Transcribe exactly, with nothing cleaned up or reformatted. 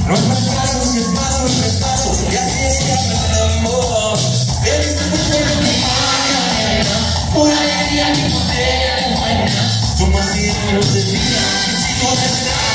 No hay más pasos, ni pasos, ni pasos, y así es que el amor. He visto mucho lo que mañana, una alegría que no te da buena. Somos siglos de vida, y sigo de